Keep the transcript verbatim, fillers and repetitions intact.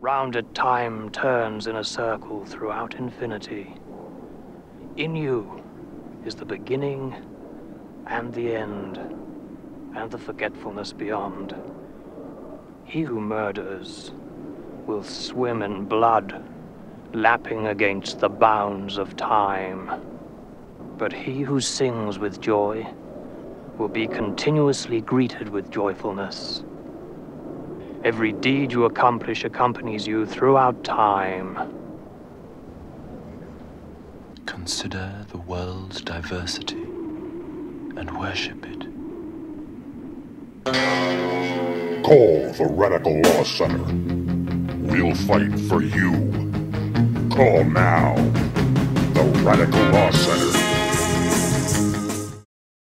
Round it time turns in a circle throughout infinity. In you is the beginning and the end, and the forgetfulness beyond. He who murders will swim in blood, lapping against the bounds of time. But he who sings with joy will be continuously greeted with joyfulness. Every deed you accomplish accompanies you throughout time. Consider the world's diversity and worship it. Call the Radical Law Center. We'll fight for you. Call now. The Radical Law Center.